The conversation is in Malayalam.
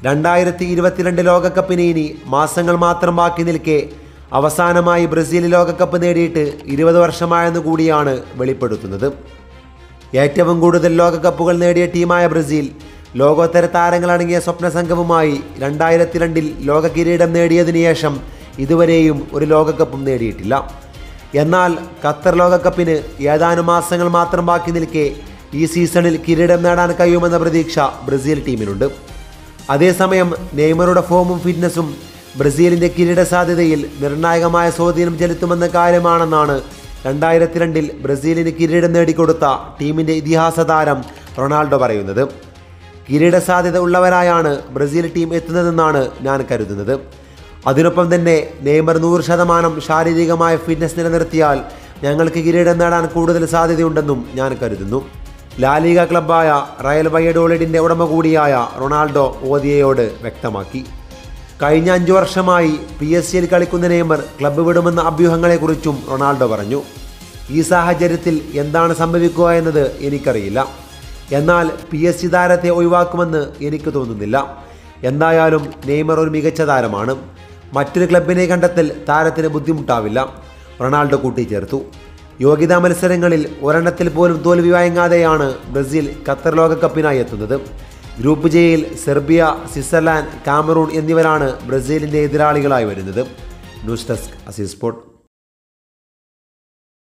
2022 ലോകകപ്പിന് ഇനി മാസങ്ങൾ മാത്രം ബാക്കി നിൽക്കെ അവസാനമായി ബ്രസീൽ ലോകകപ്പ് നേടിയിട്ട് 20 വർഷമായെന്ന് കൂടിയാണ് വെളിപ്പെടുത്തുന്നത്. ഏറ്റവും കൂടുതൽ ലോകകപ്പുകൾ നേടിയ ടീമായ ബ്രസീൽ ലോകോത്തര താരങ്ങളടങ്ങിയ സ്വപ്ന സംഘവുമായി 2002 ലോക കിരീടം നേടിയതിനു ശേഷം ഇതുവരെയും ഒരു ലോകകപ്പും നേടിയിട്ടില്ല. എന്നാൽ ഖത്തർ ലോകകപ്പിന് ഏതാനും മാസങ്ങൾ മാത്രം ബാക്കി നിൽക്കെ ഈ സീസണിൽ കിരീടം നേടാൻ കഴിയുമെന്ന പ്രതീക്ഷ ബ്രസീൽ ടീമിനുണ്ട്. അതേസമയം നെയ്മറുടെ ഫോമും ഫിറ്റ്നസും ബ്രസീലിൻ്റെ കിരീട സാധ്യതയിൽ നിർണായകമായ സ്വാധീനം ചെലുത്തുമെന്ന കാര്യമാണെന്നാണ് 2002 ബ്രസീലിന് കിരീടം നേടിക്കൊടുത്ത ടീമിൻ്റെ ഇതിഹാസ താരം റൊണാൾഡോ പറയുന്നത്. കിരീട സാധ്യത ഉള്ളവരായാണ് ബ്രസീൽ ടീം എത്തുന്നതെന്നാണ് ഞാൻ കരുതുന്നത്. അതിനൊപ്പം തന്നെ നെയ്മർ 100% ശാരീരികമായ ഫിറ്റ്നസ് നിലനിർത്തിയാൽ ഞങ്ങൾക്ക് കിരീടം നേടാൻ കൂടുതൽ സാധ്യതയുണ്ടെന്നും ഞാൻ കരുതുന്നു. ലാലിഗ ക്ലബ്ബായ റയൽ വയഡോളിഡിൻ്റെ ഉടമ കൂടിയായ റൊണാൾഡോ ഓദിയയോട് വ്യക്തമാക്കി. കഴിഞ്ഞ 5 വർഷമായി PSG കളിക്കുന്ന നെയ്മർ ക്ലബ്ബ് വിടുമെന്ന അഭ്യൂഹങ്ങളെക്കുറിച്ചും റൊണാൾഡോ പറഞ്ഞു. ഈ സാഹചര്യത്തിൽ എന്താണ് സംഭവിക്കുക എന്നത് എനിക്കറിയില്ല. എന്നാൽ PSG താരത്തെ ഒഴിവാക്കുമെന്ന് എനിക്ക് തോന്നുന്നില്ല. എന്തായാലും നെയ്മർ ഒരു മികച്ച താരമാണ്. മറ്റൊരു ക്ലബിനെ കണ്ടെത്തൽ താരത്തിന് ബുദ്ധിമുട്ടാവില്ല, റൊണാൾഡോ കൂട്ടിച്ചേർത്തു. യോഗ്യതാ മത്സരങ്ങളിൽ ഒരെണ്ണത്തിൽ പോലും തോൽവി വഴങ്ങാതെയാണ് ബ്രസീൽ ഖത്തർ ലോകകപ്പിനായി എത്തുന്നത്. ഗ്രൂപ്പ് ജെയിൽ സെർബിയ, സ്വിറ്റ്സർലാൻഡ്, കാമറൂൺ എന്നിവരാണ് ബ്രസീലിൻ്റെ എതിരാളികളായി വരുന്നത്. News desk Azeez sport.